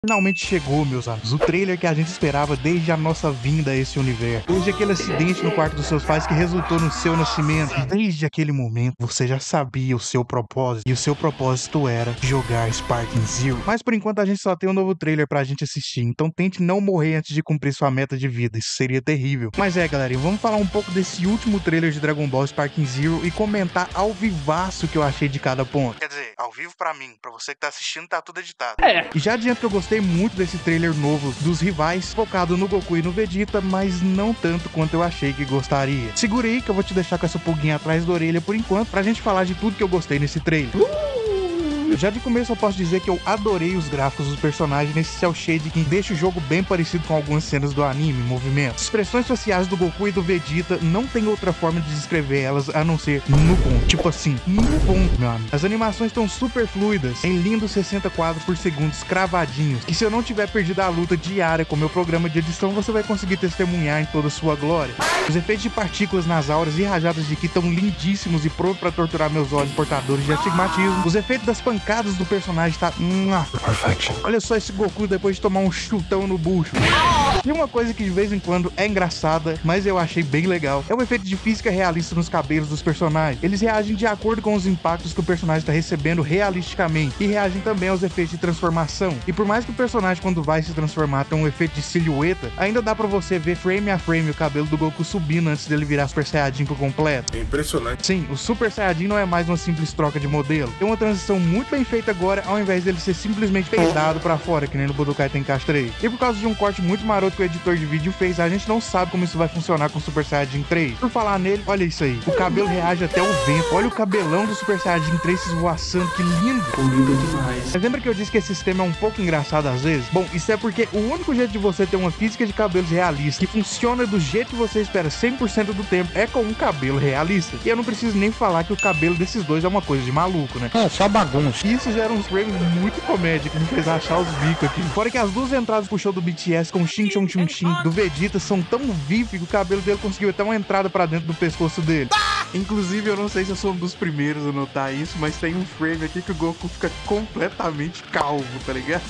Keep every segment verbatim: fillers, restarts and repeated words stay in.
Finalmente chegou, meus amigos, o trailer que a gente esperava desde a nossa vinda a esse universo. Desde aquele acidente no quarto dos seus pais que resultou no seu nascimento. Desde aquele momento, você já sabia o seu propósito. E o seu propósito era jogar Sparking Zero. Mas por enquanto a gente só tem um novo trailer pra gente assistir. Então tente não morrer antes de cumprir sua meta de vida. Isso seria terrível. Mas é, galerinha, vamos falar um pouco desse último trailer de Dragon Ball Sparking Zero e comentar ao vivaço que eu achei de cada ponto. Quer dizer, ao vivo pra mim. Pra você que tá assistindo, tá tudo editado. É. E já adianto que eu gostei Gostei muito desse trailer novo dos rivais, focado no Goku e no Vegeta, mas não tanto quanto eu achei que gostaria. Segura aí que eu vou te deixar com essa pulguinha atrás da orelha por enquanto, pra gente falar de tudo que eu gostei nesse trailer. Uh! Já de começo eu posso dizer que eu adorei os gráficos dos personagens nesse cel shading que deixa o jogo bem parecido com algumas cenas do anime, movimentos. Expressões faciais do Goku e do Vegeta não tem outra forma de descrever elas a não ser no ponto. Tipo assim, no ponto, meu amigo. As animações estão super fluidas, em lindos sessenta quadros por segundo cravadinhos, que se eu não tiver perdido a luta diária com meu programa de edição, você vai conseguir testemunhar em toda a sua glória. Os efeitos de partículas nas auras e rajadas de ki estão lindíssimos e prontos para torturar meus olhos portadores de astigmatismo. Os efeitos das pancadas do personagem tá... Perfection. Olha só esse Goku depois de tomar um chutão no bucho. E uma coisa que de vez em quando é engraçada, mas eu achei bem legal, é o efeito de física realista nos cabelos dos personagens. Eles reagem de acordo com os impactos que o personagem está recebendo realisticamente, e reagem também aos efeitos de transformação. E por mais que o personagem, quando vai se transformar, tenha um efeito de silhueta, ainda dá pra você ver frame a frame o cabelo do Goku subindo antes dele virar Super Saiyajin por completo. É impressionante. Sim, o Super Saiyajin não é mais uma simples troca de modelo. É uma transição muito bem feita agora, ao invés dele ser simplesmente peidado pra fora, que nem no Budokai Tenkaichi três. E por causa de um corte muito maroto que o editor de vídeo fez, a gente não sabe como isso vai funcionar com o Super Saiyajin três. Por falar nele, olha isso aí. O cabelo reage até o vento. Olha o cabelão do Super Saiyajin três se esvoaçando, que lindo. Lindo demais. Mas lembra que eu disse que esse sistema é um pouco engraçado às vezes? Bom, isso é porque o único jeito de você ter uma física de cabelos realista que funciona do jeito que você espera cem por cento do tempo é com um cabelo realista. E eu não preciso nem falar que o cabelo desses dois é uma coisa de maluco, né? É, só bagunça. E isso gera uns frames muito comédia que me fez achar os bicos aqui. Fora que as duas entradas pro show do B T S com o Shin Chong Chun Shin do Vegeta são tão vivos que o cabelo dele conseguiu até uma entrada pra dentro do pescoço dele. Inclusive, eu não sei se eu sou um dos primeiros a notar isso, mas tem um frame aqui que o Goku fica completamente calvo, tá ligado?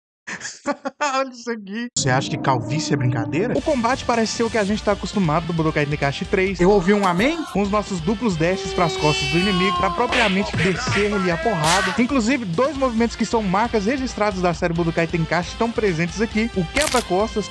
Olha isso aqui. Você acha que calvície é brincadeira? O combate parece ser o que a gente tá acostumado do Budokai Tenkaichi três. Eu ouvi um amém? Com os nossos duplos dashes pras costas do inimigo pra propriamente descer-lhe a porrada. Inclusive, dois movimentos que são marcas registradas da série Budokai Tenkaichi estão presentes aqui. O quebra-costas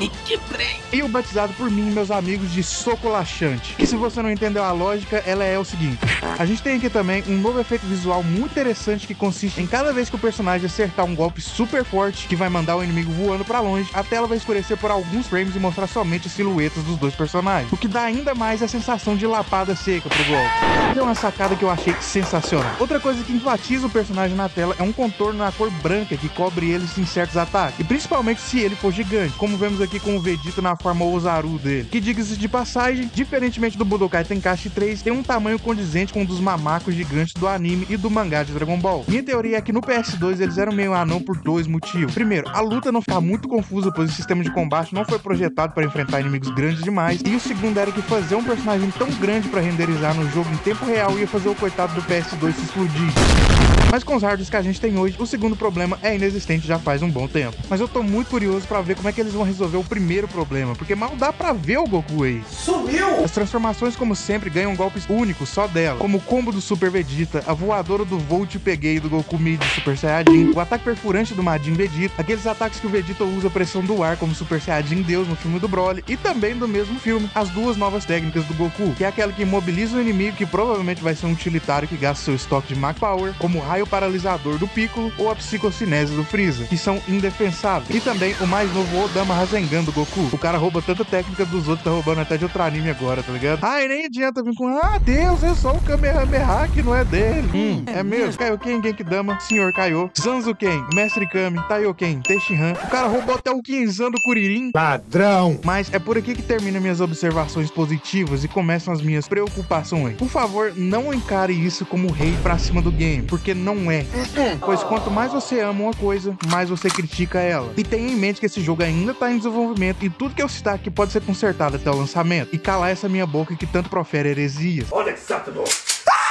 e o batizado por mim e meus amigos de soco laxante. Que se você não entendeu a lógica, ela é o seguinte. A gente tem aqui também um novo efeito visual muito interessante que consiste em cada vez que o personagem acertar um golpe super forte que vai mandar o inimigo voando pra longe, a tela vai escurecer por alguns frames e mostrar somente as silhuetas dos dois personagens, o que dá ainda mais a sensação de lapada seca pro golpe. É uma sacada que eu achei sensacional. Outra coisa que enfatiza o personagem na tela é um contorno na cor branca que cobre eles em certos ataques, e principalmente se ele for gigante, como vemos aqui com o Vegeta na forma Ozaru dele, que, diga-se de passagem, diferentemente do Budokai Tenkaichi três, tem um tamanho condizente com um dos mamacos gigantes do anime e do mangá de Dragon Ball. Minha teoria é que no P S dois eles eram meio anão por dois motivos. Primeiro, a luta não ficar muito confusa, pois o sistema de combate não foi projetado para enfrentar inimigos grandes demais. E o segundo era que fazer um personagem tão grande para renderizar no jogo em tempo real ia fazer o coitado do P S dois se explodir. Mas com os hardwares que a gente tem hoje, o segundo problema é inexistente já faz um bom tempo. Mas eu tô muito curioso pra ver como é que eles vão resolver o primeiro problema, porque mal dá pra ver o Goku aí. Sumiu! As transformações, como sempre, ganham golpes únicos só dela, como o combo do Super Vegeta, a voadora do Volt Peguei do Goku Mid Super Saiyajin, o ataque perfurante do Majin Vegeta, aqueles ataques que o Vegeta usa pressão do ar como Super Saiyajin Deus no filme do Broly, e também do mesmo filme, as duas novas técnicas do Goku, que é aquela que imobiliza o inimigo, que provavelmente vai ser um utilitário que gasta seu estoque de Mach Power, como o raio paralisador do Piccolo ou a psicocinese do Freeza, que são indefensáveis. E também o mais novo Odama Rasengan do Goku. O cara rouba tanta técnica dos outros, tá roubando até de outro anime agora, tá ligado? Ai, nem adianta vir com, ah, Deus, é só o Kamehameha que não é dele. Hum, é mesmo. Kaioken, Genkidama, Senhor Kaiô, Zanzuken, Mestre Kami, Taioken, Tenshinhan. O cara roubou até o Kenzan do Kuririn. Ladrão. Mas é por aqui que terminam minhas observações positivas e começam as minhas preocupações. Por favor, não encare isso como rei pra cima do game, porque não é. Pois quanto mais você ama uma coisa, mais você critica ela. E tenha em mente que esse jogo ainda tá em desenvolvimento e tudo que eu citar aqui pode ser consertado até o lançamento. E calar essa minha boca que tanto profere heresias. Unacceptable!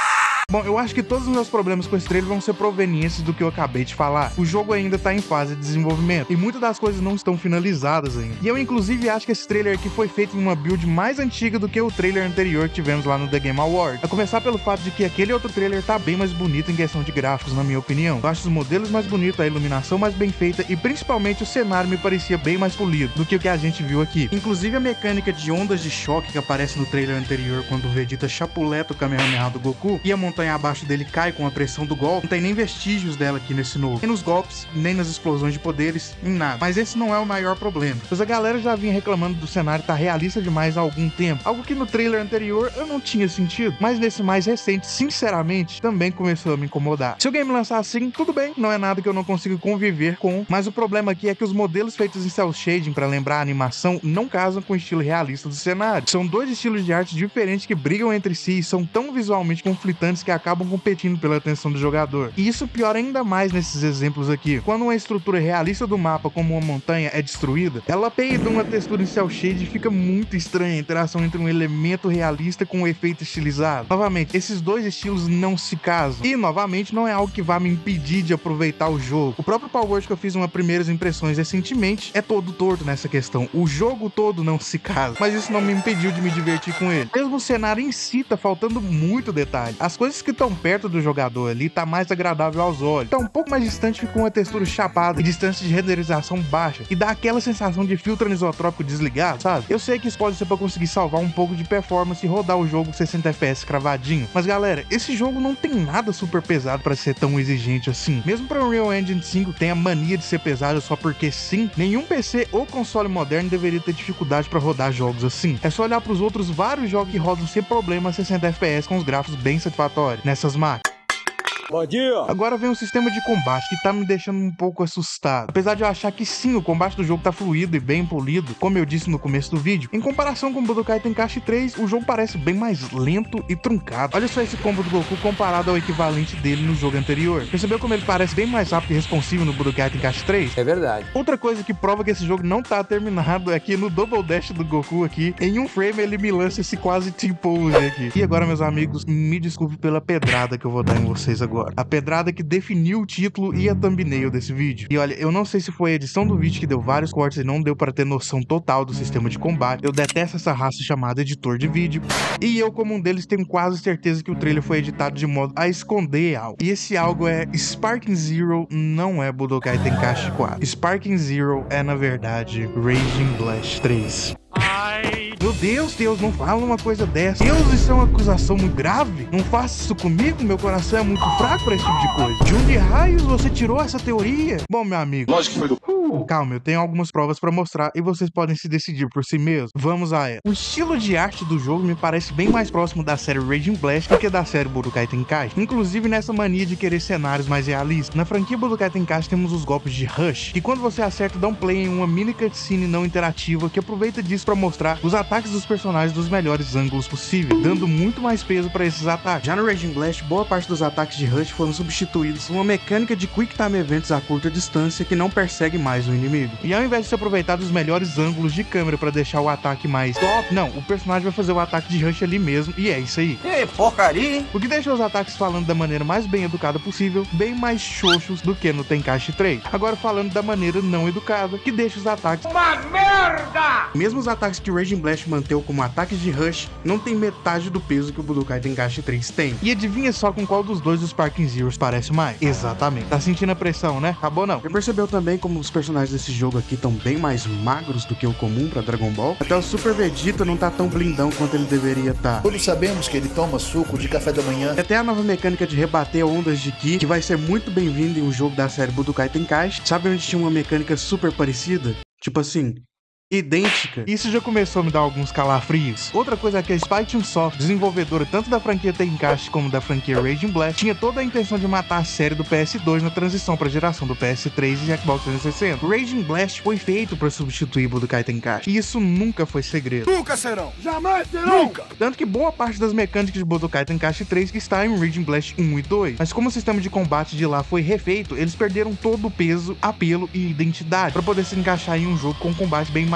Bom, eu acho que todos os meus problemas com esse trailer vão ser provenientes do que eu acabei de falar. O jogo ainda tá em fase de desenvolvimento e muitas das coisas não estão finalizadas ainda. E eu inclusive acho que esse trailer aqui foi feito em uma build mais antiga do que o trailer anterior que tivemos lá no The Game Awards. A começar pelo fato de que aquele outro trailer tá bem mais bonito em questão de gráficos, na minha opinião. Eu acho os modelos mais bonitos, a iluminação mais bem feita e principalmente o cenário me parecia bem mais polido do que o que a gente viu aqui. Inclusive a mecânica de ondas de choque que aparece no trailer anterior quando o Vegeta chapuleta o Kamehameha do Goku e a montanha abaixo dele cai com a pressão do golpe, não tem nem vestígios dela aqui nesse novo. Nem nos golpes, nem nas explosões de poderes, em nada. Mas esse não é o maior problema, pois a galera já vinha reclamando do cenário tá realista demais há algum tempo, algo que no trailer anterior eu não tinha sentido, mas nesse mais recente, sinceramente, também começou a me incomodar. Se o game lançar assim, tudo bem, não é nada que eu não consiga conviver com, mas o problema aqui é que os modelos feitos em cel shading para lembrar a animação não casam com o estilo realista do cenário. São dois estilos de arte diferentes que brigam entre si e são tão visualmente conflitantes que acabam competindo pela atenção do jogador. E isso piora ainda mais nesses exemplos aqui. Quando uma estrutura realista do mapa, como uma montanha, é destruída, ela peida uma textura em cel shading e fica muito estranha a interação entre um elemento realista com um efeito estilizado. Novamente, esses dois estilos não se casam. E, novamente, não é algo que vá me impedir de aproveitar o jogo. O próprio Power Word que eu fiz uma primeiras impressões recentemente é todo torto nessa questão. O jogo todo não se casa, mas isso não me impediu de me divertir com ele. Mesmo o cenário em si tá faltando muito detalhe. As coisas que estão perto do jogador ali tá mais agradável aos olhos. Tá um pouco mais distante, fica uma textura chapada e distância de renderização baixa. E dá aquela sensação de filtro anisotrópico desligado, sabe? Eu sei que isso pode ser pra conseguir salvar um pouco de performance e rodar o jogo sessenta F P S cravadinho. Mas galera, esse jogo não tem nada super pesado pra ser tão exigente assim. Mesmo pra Unreal Engine cinco tem a mania de ser pesado só porque sim, nenhum P C ou console moderno deveria ter dificuldade pra rodar jogos assim. É só olhar pros outros vários jogos que rodam sem problema sessenta F P S com os gráficos bem satisfatórios nessas máquinas. Bom dia! Agora vem um sistema de combate que tá me deixando um pouco assustado. Apesar de eu achar que sim, o combate do jogo tá fluido e bem polido, como eu disse no começo do vídeo, em comparação com o Budokai Tenkaichi três, o jogo parece bem mais lento e truncado. Olha só esse combo do Goku comparado ao equivalente dele no jogo anterior. Percebeu como ele parece bem mais rápido e responsivo no Budokai Tenkaichi três? É verdade. Outra coisa que prova que esse jogo não tá terminado é que no Double Dash do Goku aqui, em um frame ele me lança esse quase T-pose aqui. E agora, meus amigos, me desculpe pela pedrada que eu vou dar em vocês agora. A pedrada que definiu o título e a thumbnail desse vídeo. E olha, eu não sei se foi a edição do vídeo que deu vários cortes e não deu para ter noção total do sistema de combate. Eu detesto essa raça chamada editor de vídeo. E eu, como um deles, tenho quase certeza que o trailer foi editado de modo a esconder algo. E esse algo é Sparking Zero, não é Budokai Tenkaichi quatro. Sparking Zero é, na verdade, Raging Blast três. Ai. Meu Deus, Deus, não fala uma coisa dessa. Deus, isso é uma acusação muito grave. Não faça isso comigo, meu coração é muito fraco pra esse tipo de coisa. De onde raios você tirou essa teoria? Bom, meu amigo, Lógico que foi do... Uh, calma, eu tenho algumas provas pra mostrar e vocês podem se decidir por si mesmos. Vamos a ela. O estilo de arte do jogo me parece bem mais próximo da série Raging Blast do que da série Budokai Tenkaichi. Inclusive nessa mania de querer cenários mais realistas. Na franquia Budokai Tenkaichi temos os golpes de Rush, que quando você acerta dá um play em uma mini cutscene não interativa que aproveita disso pra mostrar os ataques dos personagens dos melhores ângulos possíveis, dando muito mais peso pra esses ataques. Já no Raging Blast, boa parte dos ataques de Rush foram substituídos por uma mecânica de Quick Time Events a curta distância que não persegue mais o inimigo. E ao invés de se aproveitar dos melhores ângulos de câmera pra deixar o ataque mais top, não, o personagem vai fazer o ataque de Rush ali mesmo e é isso aí. Ei, porcaria, hein? O que deixa os ataques falando da maneira mais bem educada possível, bem mais xoxos do que no Tenkaichi três. Agora falando da maneira não educada, que deixa os ataques uma merda! Mesmo os ataques que o Raging Blast manteve como ataques de Rush, não tem metade do peso que o Budokai Tenkaichi três tem. E adivinha só com qual dos dois os Sparking Zeros parece mais? Exatamente. Tá sentindo a pressão, né? Acabou não. Você percebeu também como os personagens desse jogo aqui estão bem mais magros do que o comum pra Dragon Ball? Até o Super Vegeta não tá tão blindão quanto ele deveria estar. Todos sabemos que ele toma suco de café da manhã. Até a nova mecânica de rebater ondas de Ki, que vai ser muito bem-vinda em um jogo da série Budokai Tenkaichi. Sabe onde tinha uma mecânica super parecida? Tipo assim, idêntica. Isso já começou a me dar alguns calafrios. Outra coisa é que a Spike Chunsoft, desenvolvedora tanto da franquia Tenkaichi como da franquia Raging Blast, tinha toda a intenção de matar a série do P S dois na transição para a geração do P S três e Xbox trezentos e sessenta. O Raging Blast foi feito para substituir Budokai Tenkaichi, e isso nunca foi segredo. Nunca serão! Jamais serão! Nunca! Tanto que boa parte das mecânicas de Budokai Tenkaichi três está em Raging Blast um e dois, mas como o sistema de combate de lá foi refeito, eles perderam todo o peso, apelo e identidade para poder se encaixar em um jogo com combate bem mais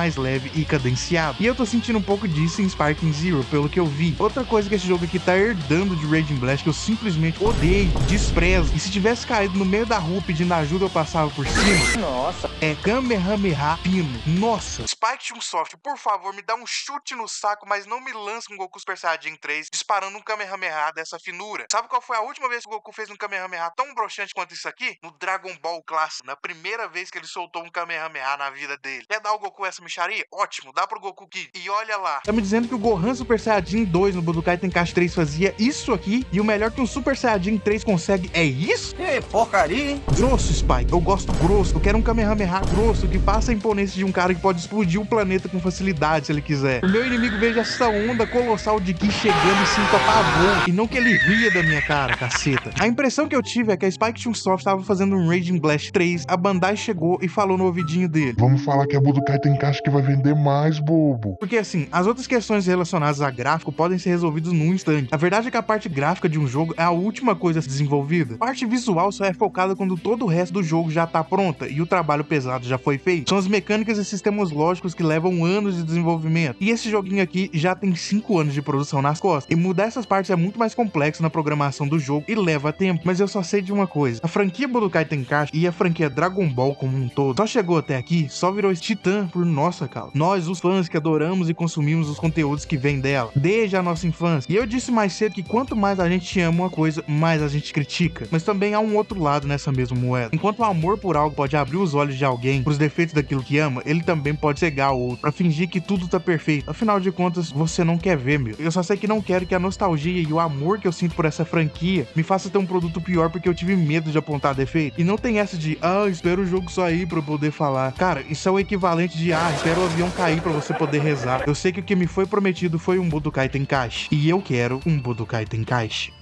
mais leve e cadenciado. E eu tô sentindo um pouco disso em Sparking Zero, pelo que eu vi. Outra coisa que esse jogo aqui tá herdando de Raging Blast, que eu simplesmente odeio, desprezo, e se tivesse caído no meio da rua pedindo ajuda, eu passava por cima. Nossa. É Kamehameha Pino. Nossa. Spike Chunsoft, por favor, me dá um chute no saco, mas não me lança um Goku Super Saiyajin três disparando um Kamehameha dessa finura. Sabe qual foi a última vez que o Goku fez um Kamehameha tão broxante quanto isso aqui? No Dragon Ball Clássico, na primeira vez que ele soltou um Kamehameha na vida dele. Quer dar ao Goku essa micharia? Ótimo, dá pro Goku Kid. E olha lá. Tá me dizendo que o Gohan Super Saiyajin dois no Budokai Tenkaichi três fazia isso aqui? E o melhor que um Super Saiyajin três consegue é isso? Que porcaria, hein? Grosso, Spike. Eu gosto grosso. Eu quero um Kamehameha grosso que passa a imponência de um cara que pode explodir o planeta com facilidade se ele quiser. O meu inimigo veja essa onda colossal de Ki chegando e sinta pavor. E não que ele ria da minha cara, caceta. A impressão que eu tive é que a Spike Chunsoft estava fazendo um Raging Blast três, a Bandai chegou e falou no ouvidinho dele: vamos falar que a Budokai Tenkaichi que vai vender mais, bobo. Porque assim, as outras questões relacionadas a gráfico podem ser resolvidas num instante. A verdade é que a parte gráfica de um jogo é a última coisa a ser desenvolvida. A parte visual só é focada quando todo o resto do jogo já tá pronta e o trabalho pesado já foi feito. São as mecânicas e sistemas lógicos que levam anos de desenvolvimento. E esse joguinho aqui já tem cinco anos de produção nas costas. E mudar essas partes é muito mais complexo na programação do jogo e leva tempo. Mas eu só sei de uma coisa: a franquia Budokai Tenkaichi e a franquia Dragon Ball como um todo só chegou até aqui, só virou esse titã por nossa causa. Nós, os fãs que adoramos e consumimos os conteúdos que vêm dela, desde a nossa infância. E eu disse mais cedo que quanto mais a gente ama uma coisa, mais a gente critica. Mas também há um outro lado nessa mesma moeda. Enquanto o amor por algo pode abrir os olhos de alguém pros defeitos daquilo que ama, ele também pode cegar o outro pra fingir que tudo tá perfeito. Afinal de contas, você não quer ver, meu. Eu só sei que não quero que a nostalgia e o amor que eu sinto por essa franquia me faça ter um produto pior porque eu tive medo de apontar defeito. E não tem essa de, ah, espero o jogo sair pra eu poder falar. Cara, isso é o equivalente de, ah, espero o avião cair pra você poder rezar. Eu sei que o que me foi prometido foi um Budokai Tenkaichi. E eu quero um Budokai Tenkaichi.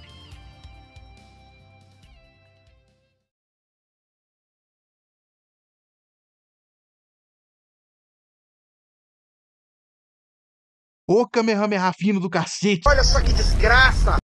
Ô Kamehameha fino do cacete. Olha só que desgraça.